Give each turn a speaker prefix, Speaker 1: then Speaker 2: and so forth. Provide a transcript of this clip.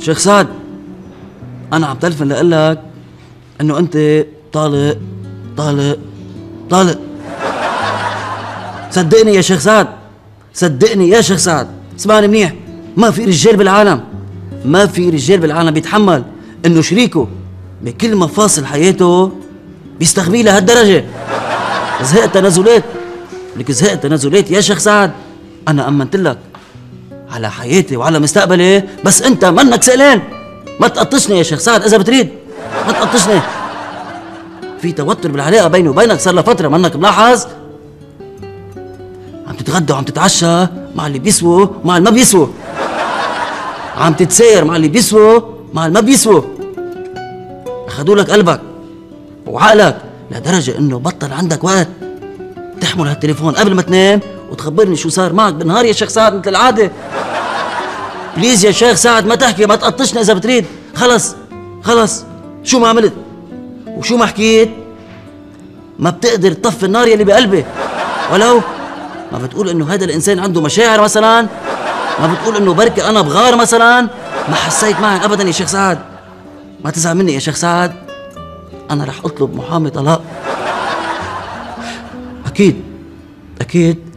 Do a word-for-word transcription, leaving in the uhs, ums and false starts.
Speaker 1: شيخ سعد، أنا عم تلفن لأقول لك إنه أنت طالق طالق طالق. صدقني يا شيخ سعد، صدقني يا شيخ سعد، اسمعني منيح، ما في رجال بالعالم، ما في رجال بالعالم بيتحمل إنه شريكه بكل مفاصل حياته بيستغبيه لهالدرجة. زهقت تنازلات، لك زهقت تنازلات يا شيخ سعد. أنا أمنت لك على حياتي وعلى مستقبلي، بس أنت منك سئلان. ما تقطشني يا شيخ سعد إذا بتريد، ما تقطشني. في توتر بالعلاقة بيني وبينك صار لفترة، منك ملاحظ؟ عم تتغدى وعم تتعشى مع اللي بيسووا مع اللي ما بيسووا، عم تتساير مع اللي بيسووا مع اللي ما بيسووا. أخذوا لك قلبك وعقلك لدرجة إنه بطل عندك وقت تحمل هالتليفون قبل ما تنام وتخبرني شو صار معك بالنهار يا شيخ سعد مثل العادة. بليز يا شيخ سعد ما تحكي، ما تقطشني إذا بتريد. خلص خلص، شو ما عملت وشو ما حكيت ما بتقدر تطفي النار يلي بقلبي. ولو ما بتقول إنه هذا الإنسان عنده مشاعر مثلا، ما بتقول إنه بركي أنا بغار مثلا. ما حسيت معي أبدا يا شيخ سعد. ما تزعل مني يا شيخ سعد، أنا رح أطلب محامي طلاق. أكيد أكيد